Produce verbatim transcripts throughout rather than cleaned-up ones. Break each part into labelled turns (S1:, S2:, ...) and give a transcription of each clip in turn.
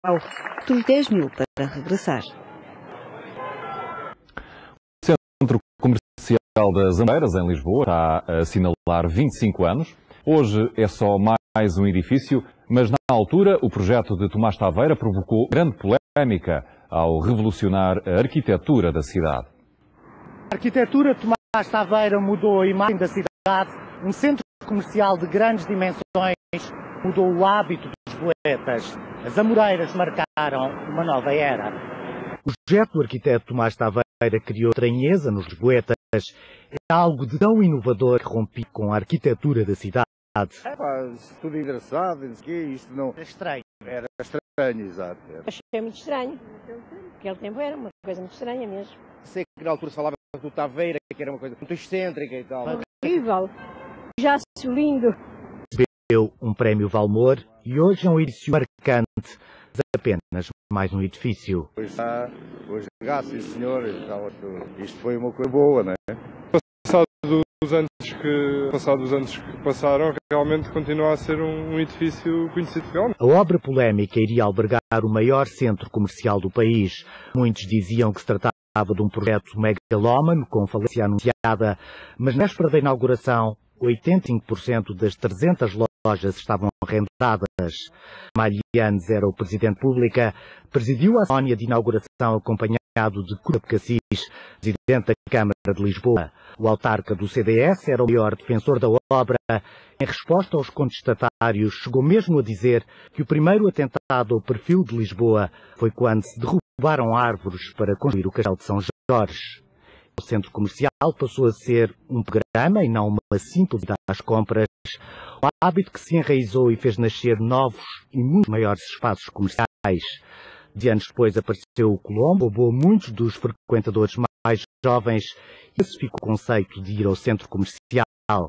S1: Outros dez mil para regressar.
S2: O Centro Comercial das Amoreiras, em Lisboa, está a assinalar vinte e cinco anos. Hoje é só mais um edifício, mas na altura o projeto de Tomás Taveira provocou grande polémica ao revolucionar a arquitetura da cidade.
S3: A arquitetura de Tomás Taveira mudou a imagem da cidade. Um centro comercial de grandes dimensões mudou o hábito dos lisboetas. As Amoreiras marcaram uma nova era. O projeto do arquiteto Tomás Taveira criou estranheza nos lisboetas. É algo de tão inovador que rompe com a arquitetura da cidade.
S4: É pá, tudo engraçado, isto não...
S3: Era estranho.
S4: Era estranho, exato. Era.
S5: Achei muito estranho. Naquele tempo era uma coisa muito estranha mesmo.
S4: Sei que na altura se falava do Taveira, que era uma coisa muito excêntrica e tal.
S5: Horrível. Já se lindo.
S3: Recebeu um prémio Valmor e hoje é um edifício marcante, mas apenas mais um edifício.
S4: Hoje está, hoje gato, sim senhor, isto foi uma coisa boa, não é?
S6: Passado os anos que, passado os anos que passaram, realmente continua a ser um, um edifício conhecido legal.
S3: A obra polémica iria albergar o maior centro comercial do país. Muitos diziam que se tratava de um projeto megalómano, com falência anunciada, mas na véspera da inauguração, oitenta e cinco por cento das trezentas lojas estavam arrendadas. Malhianes era o Presidente da República, presidiu a cerimónia de inauguração acompanhado de Cura de Cassis, Presidente da Câmara de Lisboa. O autarca do C D S era o maior defensor da obra. Em resposta aos contestatários, chegou mesmo a dizer que o primeiro atentado ao perfil de Lisboa foi quando se derrubaram árvores para construir o Castelo de São Jorge. O centro comercial passou a ser um programa e não uma simples ida às compras. Um hábito que se enraizou e fez nascer novos e muito maiores espaços comerciais. De anos depois apareceu o Colombo, roubou muitos dos frequentadores mais jovens e esse ficou o conceito de ir ao centro comercial.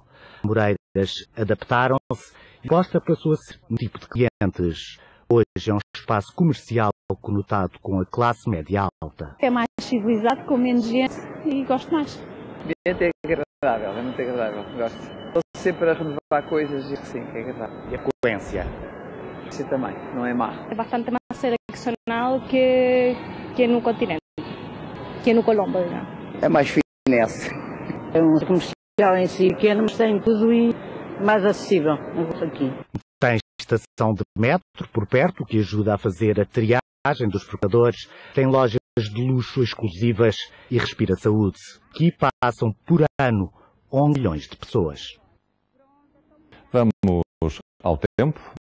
S3: Amoreiras adaptaram-se e Costa passou a ser um tipo de clientes. Hoje é um espaço comercial conotado com a classe média alta.
S5: É mais civilizado, com menos gente e gosto mais.
S7: O ambiente é agradável, é muito agradável, gosto. Estou sempre a renovar coisas e sim, é agradável.
S3: E a frequência?
S7: Sim, também, não é má.
S5: É bastante mais seccional que, que no continente, que no Colombo. Não?
S7: É mais finesse.
S8: É um comercial em si pequeno, mas tem tudo e mais acessível aqui.
S3: Tem estação de metro por perto, que ajuda a fazer a triagem dos frequentadores. Tem lojas de luxo exclusivas e Respira Saúde. Aqui passam por ano onze milhões de pessoas.
S2: Vamos ao tempo.